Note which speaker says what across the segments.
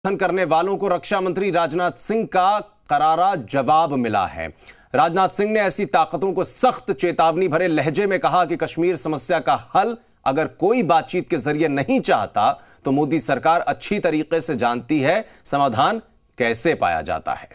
Speaker 1: करने वालों को रक्षा मंत्री राजनाथ सिंह का करारा जवाब मिला है। राजनाथ सिंह ने ऐसी ताकतों को सख्त चेतावनी भरे लहजे में कहा कि कश्मीर समस्या का हल अगर कोई बातचीत के जरिए नहीं चाहता तो मोदी सरकार अच्छी तरीके से जानती है समाधान कैसे पाया जाता है।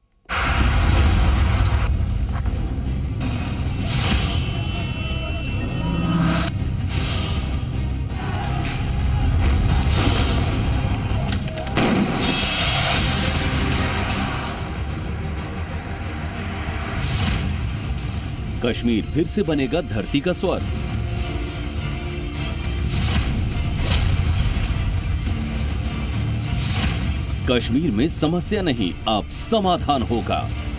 Speaker 2: कश्मीर फिर से बनेगा धरती का स्वर्ग। कश्मीर में समस्या नहीं, अब समाधान होगा।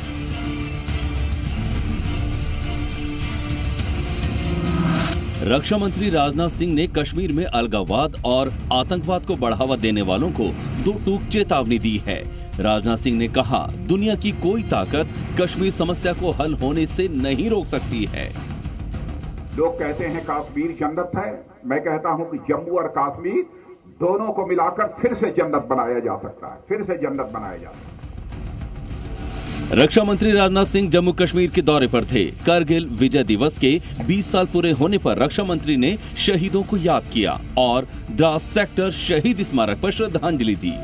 Speaker 2: रक्षा मंत्री राजनाथ सिंह ने कश्मीर में अलगाववाद और आतंकवाद को बढ़ावा देने वालों को दो टूक चेतावनी दी है। राजनाथ सिंह ने कहा, दुनिया की कोई ताकत कश्मीर समस्या को हल होने से नहीं रोक सकती है।
Speaker 3: लोग कहते हैं कश्मीर जन्नत है, मैं कहता हूं कि जम्मू और कश्मीर दोनों को मिलाकर फिर से जन्नत बनाया जा सकता है, फिर से जन्नत बनाया जा सकता है।
Speaker 2: रक्षा मंत्री राजनाथ सिंह जम्मू कश्मीर के दौरे पर थे। कारगिल विजय दिवस के 20 साल पूरे होने पर रक्षा मंत्री ने शहीदों को याद किया और द्रास सेक्टर शहीद स्मारक पर श्रद्धांजलि दी।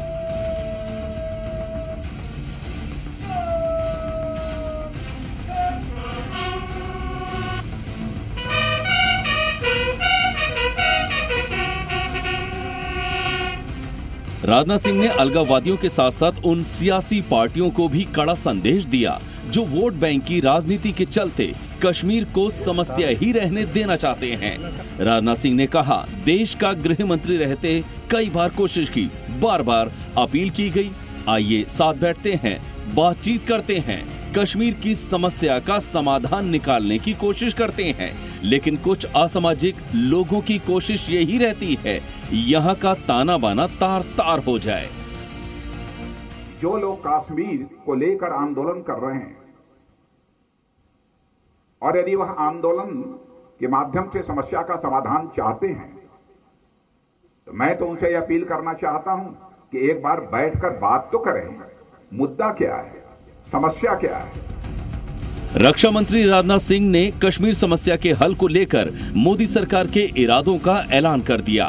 Speaker 2: राजनाथ सिंह ने अलगाववादियों के साथ साथ उन सियासी पार्टियों को भी कड़ा संदेश दिया जो वोट बैंक की राजनीति के चलते कश्मीर को समस्या ही रहने देना चाहते हैं। राजनाथ सिंह ने कहा, देश का गृह मंत्री रहते कई बार कोशिश की, बार बार अपील की गई, आइए साथ बैठते हैं, बातचीत करते हैं, कश्मीर की समस्या का समाधान निकालने की कोशिश करते हैं। लेकिन कुछ असामाजिक लोगों की कोशिश यही रहती है यहाँ का ताना बाना तार तार हो जाए।
Speaker 3: जो लोग कश्मीर को लेकर आंदोलन कर रहे हैं और यदि वह आंदोलन के माध्यम से समस्या का समाधान चाहते हैं तो मैं तो उनसे यह अपील करना चाहता हूं कि एक बार बैठकर बात तो करें। मुद्दा क्या है, समस्या क्या है।
Speaker 2: रक्षा मंत्री राजनाथ सिंह ने कश्मीर समस्या के हल को लेकर मोदी सरकार के इरादों का ऐलान कर दिया।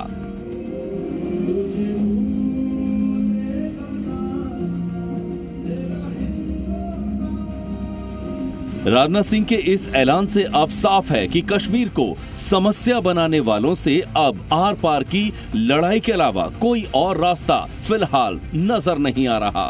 Speaker 2: राजनाथ सिंह के इस ऐलान से अब साफ है कि कश्मीर को समस्या बनाने वालों से अब आर पार की लड़ाई के अलावा कोई और रास्ता फिलहाल नजर नहीं आ रहा।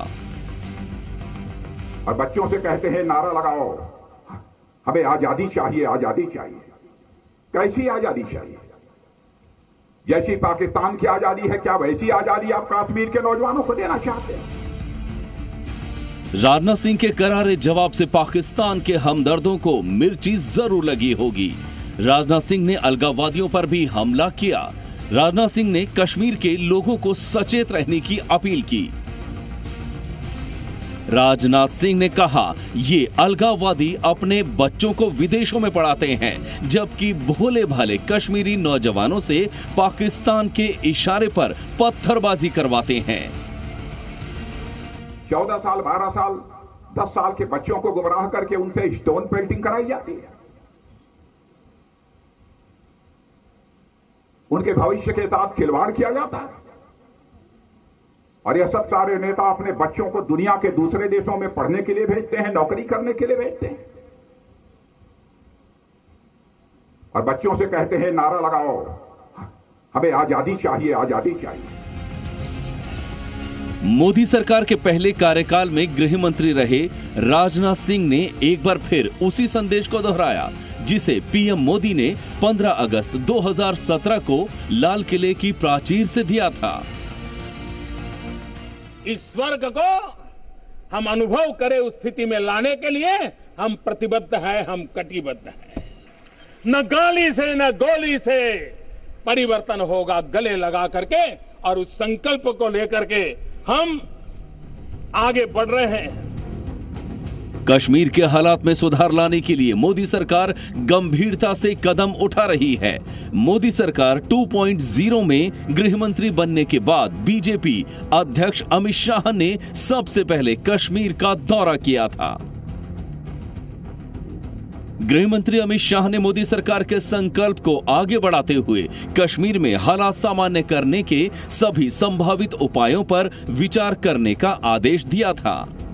Speaker 3: और बच्चों से कहते हैं नारा लगाओ, हमें आजादी चाहिए, आजादी चाहिए। कैसी आजादी चाहिए? जैसी पाकिस्तान की आजादी है, क्या वैसी आजादी आप कश्मीर के नौजवानों को देना चाहते हैं?
Speaker 2: राजनाथ सिंह के करारे जवाब से पाकिस्तान के हमदर्दों को मिर्ची जरूर लगी होगी। राजनाथ सिंह ने अलगाववादियों पर भी हमला किया। राजनाथ सिंह ने कश्मीर के लोगों को सचेत रहने की अपील की। राजनाथ सिंह ने कहा, ये अलगाववादी अपने बच्चों को विदेशों में पढ़ाते हैं, जबकि भोले भाले कश्मीरी नौजवानों से पाकिस्तान के इशारे पर पत्थरबाजी करवाते हैं।
Speaker 3: 14 साल, 12 साल, 10 साल के बच्चों को गुमराह करके उनसे स्टोन पेल्टिंग कराई जाती है। उनके भविष्य के साथ खिलवाड़ किया जाता है। और यह सब सारे नेता अपने बच्चों को दुनिया के दूसरे देशों में पढ़ने के लिए भेजते हैं, नौकरी करने के लिए भेजते हैं। और बच्चों से कहते हैं नारा लगाओ, हमें आजादी चाहिए, आजादी चाहिए।
Speaker 2: मोदी सरकार के पहले कार्यकाल में गृह मंत्री रहे राजनाथ सिंह ने एक बार फिर उसी संदेश को दोहराया जिसे पीएम मोदी ने 15 अगस्त 2017 को लाल किले की प्राचीर से दिया था।
Speaker 4: इस स्वर्ग को हम अनुभव करें उस स्थिति में लाने के लिए हम प्रतिबद्ध हैं, हम कटिबद्ध हैं। न गाली से न गोली से परिवर्तन होगा, गले लगा करके, और उस संकल्प को लेकर के हम आगे बढ़ रहे हैं।
Speaker 2: कश्मीर के हालात में सुधार लाने के लिए मोदी सरकार गंभीरता से कदम उठा रही है। मोदी सरकार 2.0 में गृह मंत्री बनने के बाद बीजेपी अध्यक्ष अमित शाह ने सबसे पहले कश्मीर का दौरा किया था। गृह मंत्री अमित शाह ने मोदी सरकार के संकल्प को आगे बढ़ाते हुए कश्मीर में हालात सामान्य करने के सभी संभावित उपायों पर विचार करने का आदेश दिया था।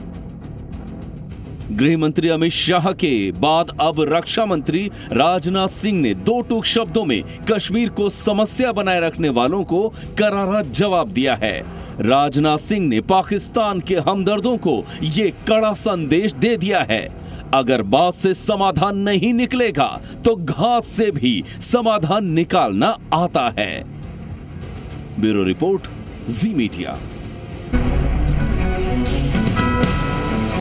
Speaker 2: गृह मंत्री अमित शाह के बाद अब रक्षा मंत्री राजनाथ सिंह ने दो टूक शब्दों में कश्मीर को समस्या बनाए रखने वालों को करारा जवाब दिया है। राजनाथ सिंह ने पाकिस्तान के हमदर्दों को ये कड़ा संदेश दे दिया है, अगर बात से समाधान नहीं निकलेगा तो घात से भी समाधान निकालना आता है। Bureau report, Zee media.